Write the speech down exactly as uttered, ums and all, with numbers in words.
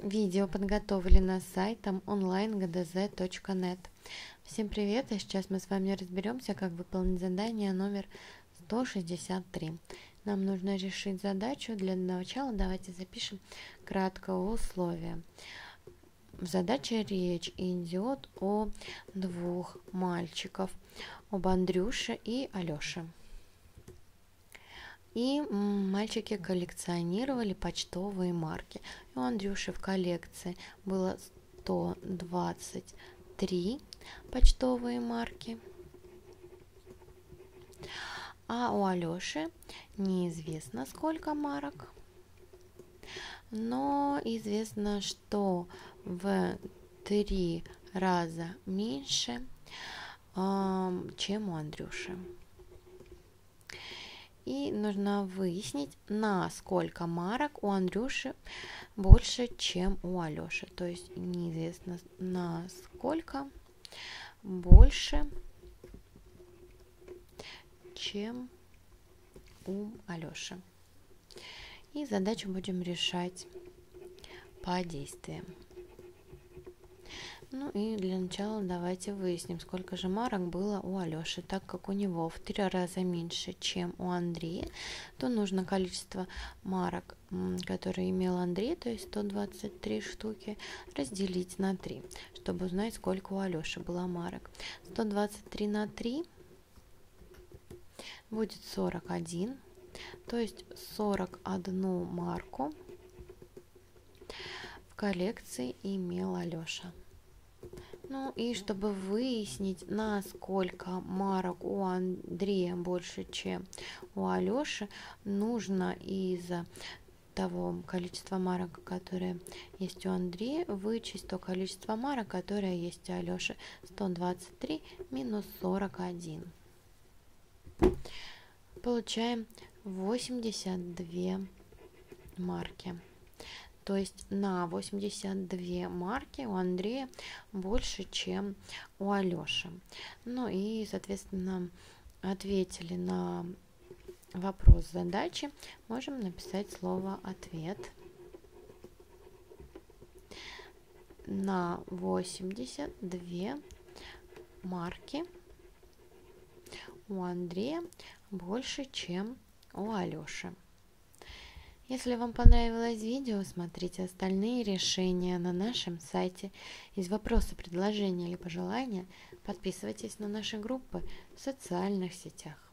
Видео подготовлено сайтом онлайн гэ дэ зэ точка нет. Всем привет, и сейчас мы с вами разберемся, как выполнить задание номер сто шестьдесят три. Нам нужно решить задачу. Для начала давайте запишем краткое условие. В задаче речь идет о двух мальчиках, об Андрюше и Алёше. И мальчики коллекционировали почтовые марки. И у Андрюши в коллекции было сто двадцать три почтовые марки. А у Алёши неизвестно сколько марок. Но известно, что в три раза меньше, чем у Андрюши. И нужно выяснить, на сколько марок у Андрюши больше, чем у Алёши. То есть неизвестно, на сколько больше, чем у Алёши. И задачу будем решать по действиям. Ну и для начала давайте выясним, сколько же марок было у Алёши. Так как у него в три раза меньше, чем у Андрея, то нужно количество марок, которые имел Андрей, то есть сто двадцать три штуки, разделить на три, чтобы узнать, сколько у Алёши было марок. сто двадцать три на три будет сорок один, то есть сорок одну марку в коллекции имел Алёша. Ну и чтобы выяснить, насколько марок у Андрея больше, чем у Алёши, нужно из того количества марок, которое есть у Андрея, вычесть то количество марок, которое есть у Алёши. сто двадцать три минус сорок один. Получаем восемьдесят две марки. То есть на восемьдесят две марки у Андрея больше, чем у Алёши. Ну и, соответственно, ответили на вопрос задачи. Можем написать слово «ответ». На восемьдесят две марки у Андрея больше, чем у Алёши. Если вам понравилось видео, смотрите остальные решения на нашем сайте. Есть вопросы, предложения или пожелания, подписывайтесь на наши группы в социальных сетях.